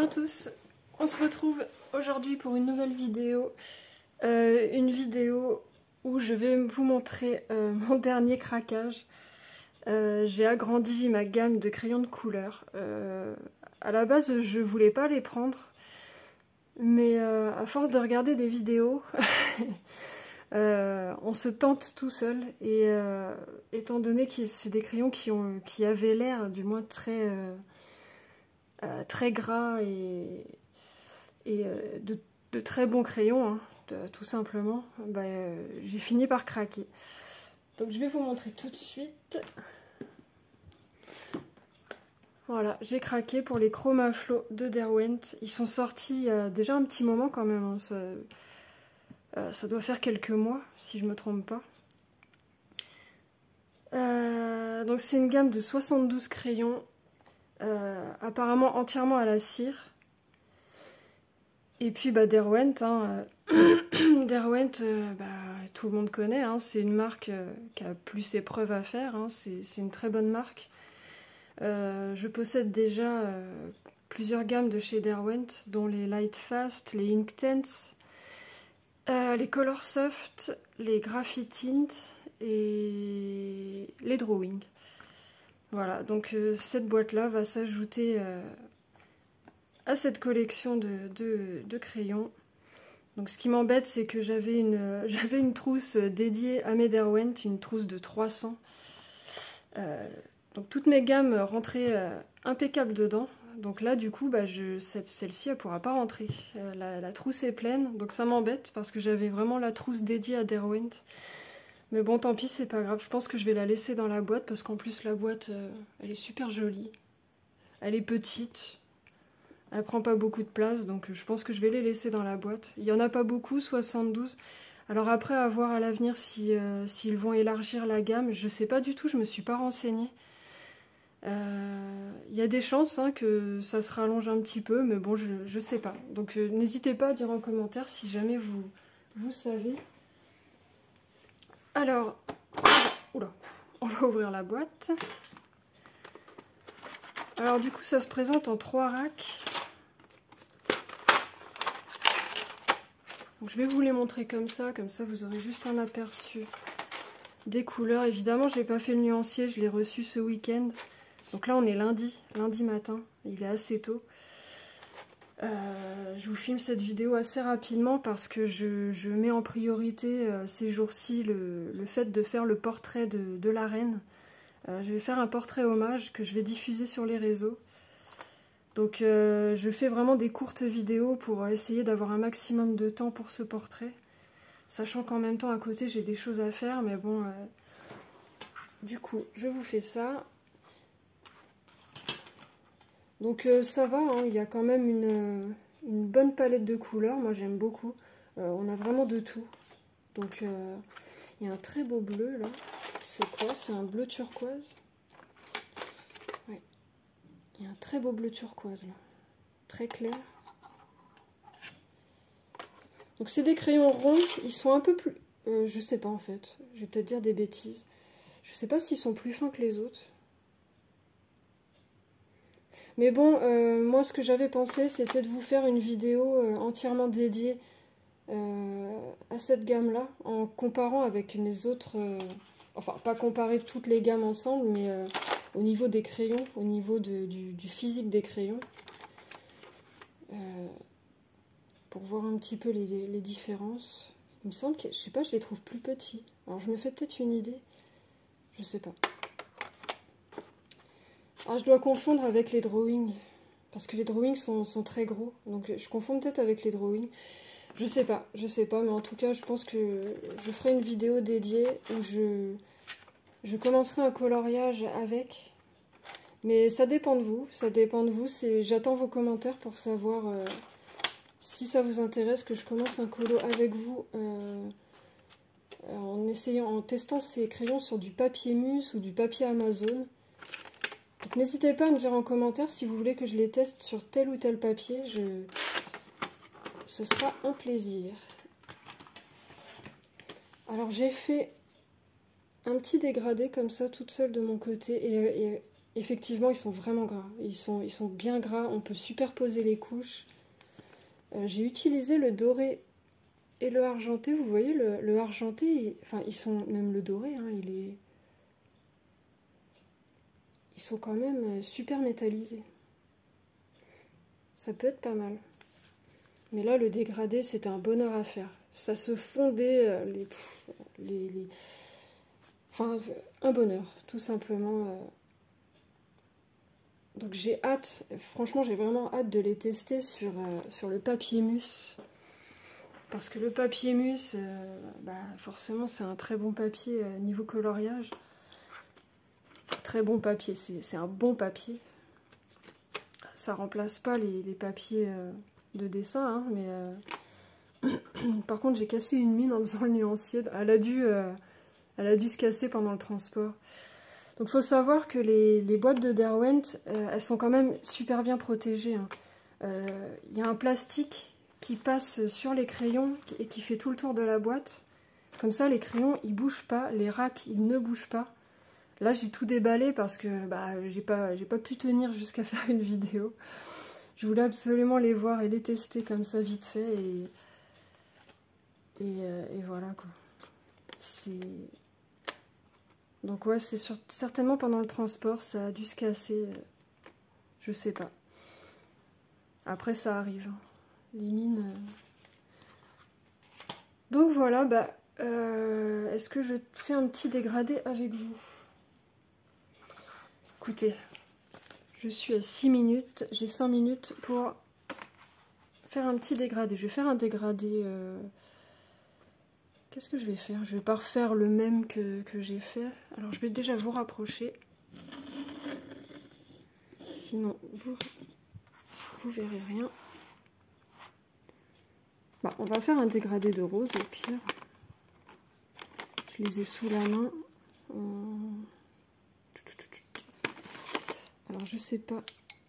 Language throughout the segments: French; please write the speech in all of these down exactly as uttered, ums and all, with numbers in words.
à tous, on se retrouve aujourd'hui pour une nouvelle vidéo, euh, une vidéo où je vais vous montrer euh, mon dernier craquage. Euh, j'ai agrandi ma gamme de crayons de couleur. Euh, à la base je voulais pas les prendre, mais euh, à force de regarder des vidéos, euh, on se tente tout seul, et euh, étant donné que c'est des crayons qui, ont, qui avaient l'air du moins très... Euh, Euh, très gras et, et euh, de, de très bons crayons, hein, de, tout simplement, bah, euh, j'ai fini par craquer. Donc je vais vous montrer tout de suite. Voilà, j'ai craqué pour les Chroma Flow de Derwent. Ils sont sortis il y a déjà un petit moment quand même, hein. ça, euh, ça doit faire quelques mois, si je me trompe pas. Euh, donc c'est une gamme de soixante-douze crayons, euh, apparemment entièrement à la cire. Et puis bah, Derwent, hein, euh, Derwent euh, bah, tout le monde connaît, hein, c'est une marque euh, qui a plus ses preuves à faire, hein, c'est une très bonne marque. Euh, je possède déjà euh, plusieurs gammes de chez Derwent, dont les Lightfast, les Inktense, euh, les Color Soft, les Graphitint et les Drawing. Voilà, donc euh, cette boîte-là va s'ajouter euh, à cette collection de, de, de crayons. Donc ce qui m'embête, c'est que j'avais une, j'avais une trousse dédiée à mes Derwent, une trousse de trois cents. Euh, donc toutes mes gammes rentraient euh, impeccables dedans. Donc là, du coup, bah, celle-ci, elle ne pourra pas rentrer. Euh, la, la trousse est pleine, donc ça m'embête parce que j'avais vraiment la trousse dédiée à Derwent. Mais bon, tant pis, c'est pas grave. Je pense que je vais la laisser dans la boîte parce qu'en plus, la boîte, euh, elle est super jolie. Elle est petite. Elle prend pas beaucoup de place, donc je pense que je vais les laisser dans la boîte. Il y en a pas beaucoup, soixante-douze. Alors après, à voir à l'avenir si, euh, s'ils vont élargir la gamme. Je sais pas du tout, je me suis pas renseignée. Euh, il y a des chances hein, que ça se rallonge un petit peu, mais bon, je, je sais pas. Donc euh, n'hésitez pas à dire en commentaire si jamais vous, vous savez. Alors, oula, on va ouvrir la boîte. Alors du coup, ça se présente en trois racks. Donc, je vais vous les montrer comme ça, comme ça vous aurez juste un aperçu des couleurs. Évidemment, j'ai pas fait le nuancier, je l'ai reçu ce week-end. Donc là, on est lundi, lundi matin, il est assez tôt. Euh, je vous filme cette vidéo assez rapidement parce que je, je mets en priorité euh, ces jours-ci le, le fait de faire le portrait de, de la reine. Euh, je vais faire un portrait hommage que je vais diffuser sur les réseaux. Donc euh, je fais vraiment des courtes vidéos pour essayer d'avoir un maximum de temps pour ce portrait. Sachant qu'en même temps à côté j'ai des choses à faire, mais bon, euh, du coup je vous fais ça. Donc euh, ça va, hein, il y a quand même une, une bonne palette de couleurs, moi j'aime beaucoup. Euh, on a vraiment de tout. Donc euh, il y a un très beau bleu là. C'est quoi? C'est un bleu turquoise. Ouais. Il y a un très beau bleu turquoise là. Très clair. Donc c'est des crayons ronds, ils sont un peu plus... Euh, je sais pas en fait, je vais peut-être dire des bêtises. Je sais pas s'ils sont plus fins que les autres. Mais bon, euh, moi ce que j'avais pensé, c'était de vous faire une vidéo euh, entièrement dédiée euh, à cette gamme-là, en comparant avec mes autres... Euh, enfin, pas comparer toutes les gammes ensemble, mais euh, au niveau des crayons, au niveau de, du, du physique des crayons. Euh, pour voir un petit peu les, les différences. Il me semble que, je sais pas, je les trouve plus petits. Alors je me fais peut-être une idée. Je sais pas. Ah, je dois confondre avec les drawings. Parce que les drawings sont, sont très gros. Donc je confonds peut-être avec les drawings. Je sais pas, je sais pas. Mais en tout cas, je pense que je ferai une vidéo dédiée où je, je commencerai un coloriage avec. Mais ça dépend de vous. Ça dépend de vous. J'attends vos commentaires pour savoir euh, si ça vous intéresse que je commence un colo avec vous. Euh, en essayant, en testant ces crayons sur du papier mousse ou du papier Amazon. N'hésitez pas à me dire en commentaire si vous voulez que je les teste sur tel ou tel papier. Je... Ce sera un plaisir. Alors j'ai fait un petit dégradé comme ça toute seule de mon côté. Et, et, effectivement, ils sont vraiment gras. Ils sont, ils sont bien gras. On peut superposer les couches. Euh, j'ai utilisé le doré et le argenté. Vous voyez, le, le argenté, il, enfin, ils sont même le doré. Hein, il est, ils sont quand même super métallisés. Ça peut être pas mal. Mais là, le dégradé, c'était un bonheur à faire. Ça se fondait, euh, les, pff, les, les... Enfin, un bonheur, tout simplement. Euh... Donc j'ai hâte, franchement, j'ai vraiment hâte de les tester sur, euh, sur le papier mousse. Parce que le papier mousse, euh, bah, forcément, c'est un très bon papier euh, niveau coloriage. Très bon papier, c'est un bon papier. Ça remplace pas les, les papiers euh, de dessin, hein, mais... Euh... Par contre, j'ai cassé une mine en faisant le nuancier. Elle a dû, euh, elle a dû se casser pendant le transport. Donc, il faut savoir que les, les boîtes de Derwent, euh, elles sont quand même super bien protégées. Il hein. euh, y a un plastique qui passe sur les crayons et qui fait tout le tour de la boîte. Comme ça, les crayons, ils bougent pas. Les racks, ils ne bougent pas. Là, j'ai tout déballé parce que bah, j'ai pas, j'ai pas pu tenir jusqu'à faire une vidéo. Je voulais absolument les voir et les tester comme ça, vite fait. Et... Et, euh, et voilà quoi. C'est... Donc ouais, c'est sur... certainement pendant le transport, ça a dû se casser. Euh... Je sais pas. Après, ça arrive. Les mines... Euh... Donc voilà, bah... Euh... Est-ce que je fais un petit dégradé avec vous? Écoutez, je suis à six minutes. J'ai cinq minutes pour faire un petit dégradé. Je vais faire un dégradé... Euh... Qu'est-ce que je vais faire? Je vais pas refaire le même que, que j'ai fait. Alors je vais déjà vous rapprocher. Sinon vous vous verrez rien. Bah, on va faire un dégradé de rose au pire. Je les ai sous la main. Alors je sais pas.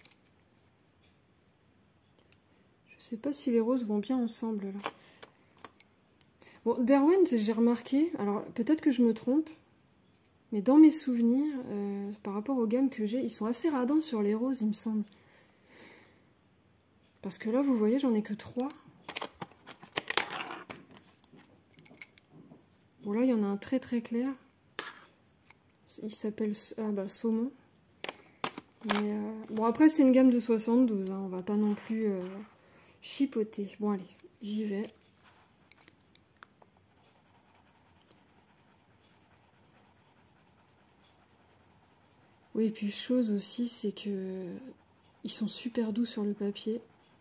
Je sais pas si les roses vont bien ensemble là. Bon, Derwent, j'ai remarqué, alors peut-être que je me trompe, mais dans mes souvenirs, euh, par rapport aux gammes que j'ai, ils sont assez radins sur les roses, il me semble. Parce que là, vous voyez, j'en ai que trois. Bon, là, il y en a un très très clair. Il s'appelle ah, bah, Saumon. Mais, euh... Bon, après, c'est une gamme de soixante-douze, hein, on va pas non plus euh, chipoter. Bon, allez, j'y vais. Oui, et puis chose aussi, c'est que ils sont super doux sur le papier.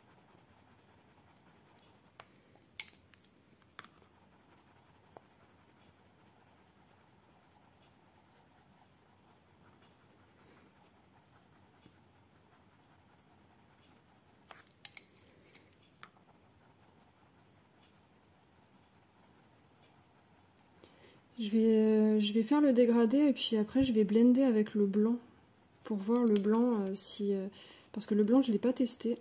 Je vais, euh, je vais faire le dégradé et puis après je vais blender avec le blanc pour voir le blanc euh, si... Euh, parce que le blanc je ne l'ai pas testé.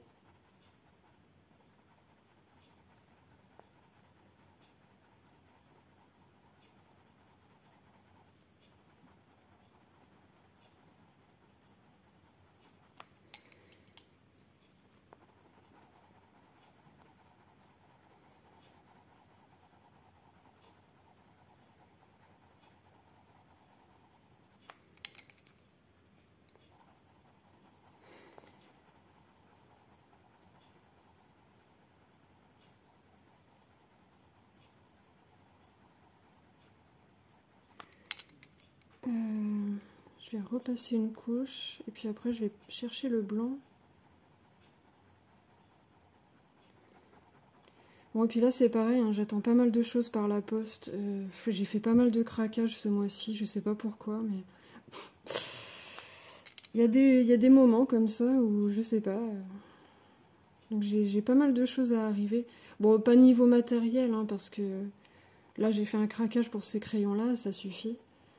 Euh, je vais repasser une couche et puis après je vais chercher le blanc. Bon et puis là c'est pareil, hein, j'attends pas mal de choses par la poste. Euh, j'ai fait pas mal de craquages ce mois-ci, je sais pas pourquoi, mais... Il y a des, il y a des moments comme ça où je sais pas... Euh... Donc j'ai pas mal de choses à arriver. Bon, pas niveau matériel, hein, parce que là j'ai fait un craquage pour ces crayons-là, ça suffit.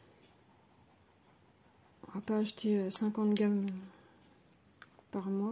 On va pas acheter cinquante gammes par mois.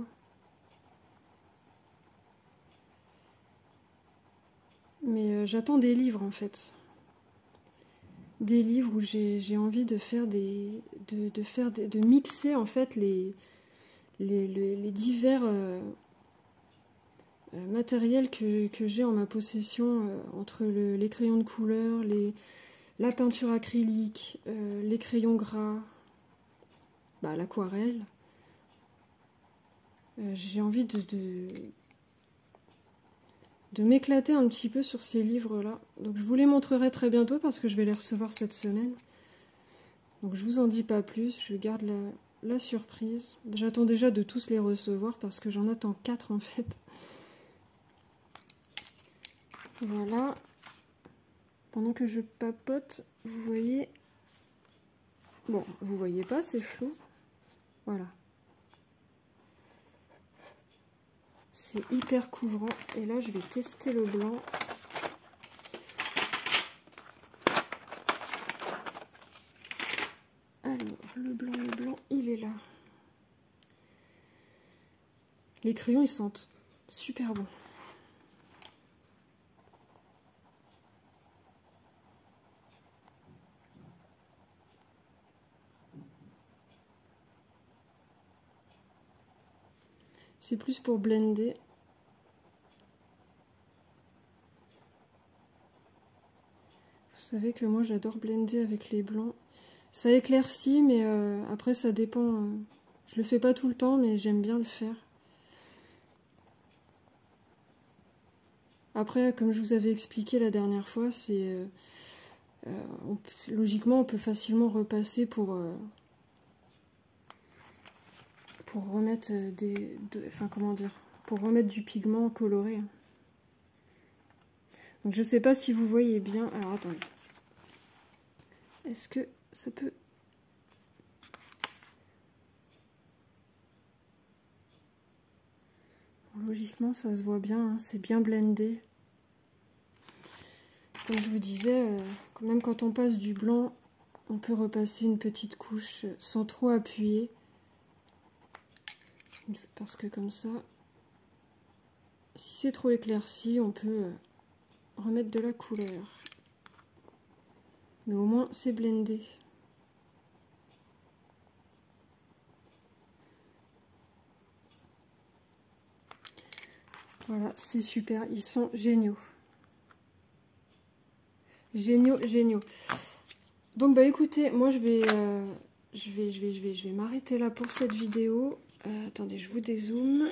Mais euh, j'attends des livres en fait. des livres où j'ai envie de faire des... de, de faire des, de mixer en fait les, les, les, les divers euh, euh, matériels que, que j'ai en ma possession, euh, entre le, les crayons de couleur, les, la peinture acrylique, euh, les crayons gras, bah, l'aquarelle. Euh, j'ai envie de... de de m'éclater un petit peu sur ces livres-là. Donc je vous les montrerai très bientôt parce que je vais les recevoir cette semaine. Donc je vous en dis pas plus, je garde la, la surprise. J'attends déjà de tous les recevoir parce que j'en attends quatre en fait. Voilà. Pendant que je papote, vous voyez... Bon, vous voyez pas, c'est flou. Voilà. C'est hyper couvrant. Et là, je vais tester le blanc. Alors, le blanc, le blanc, il est là. Les crayons, ils sentent super bon. C'est plus pour blender. Vous savez que moi j'adore blender avec les blancs. Ça éclaircit, mais euh, après ça dépend. Euh, je le fais pas tout le temps, mais j'aime bien le faire. Après, comme je vous avais expliqué la dernière fois, c'est euh, euh, on, logiquement on peut facilement repasser pour euh, pour remettre des, de, enfin comment dire, pour remettre du pigment coloré. Donc je sais pas si vous voyez bien. Alors attendez. Est-ce que ça peut... Bon, logiquement, ça se voit bien, hein, c'est bien blendé. Comme je vous disais, euh, même quand on passe du blanc, on peut repasser une petite couche sans trop appuyer. Parce que comme ça, si c'est trop éclairci, on peut euh, remettre de la couleur. Mais au moins, c'est blendé. Voilà, c'est super, ils sont géniaux. Géniaux, géniaux. Donc bah écoutez, moi je vais, euh, je vais, je vais, je vais, je vais m'arrêter là pour cette vidéo. Euh, attendez, je vous dézoome.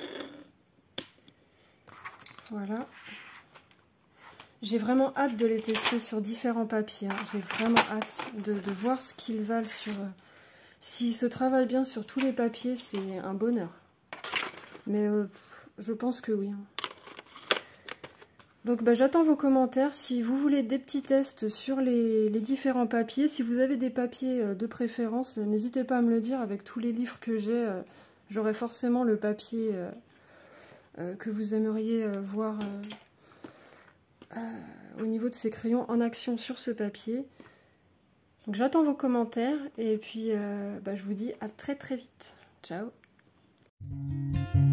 Voilà. J'ai vraiment hâte de les tester sur différents papiers. Hein. J'ai vraiment hâte de, de voir ce qu'ils valent sur... Euh, S'ils se travaillent bien sur tous les papiers, c'est un bonheur. Mais euh, je pense que oui. Hein. Donc bah, j'attends vos commentaires. Si vous voulez des petits tests sur les, les différents papiers, si vous avez des papiers de préférence, n'hésitez pas à me le dire. Avec tous les livres que j'ai, euh, j'aurai forcément le papier euh, euh, que vous aimeriez euh, voir... Euh, Euh, au niveau de ces crayons en action sur ce papier. Donc j'attends vos commentaires et puis euh, bah, je vous dis à très très vite. Ciao.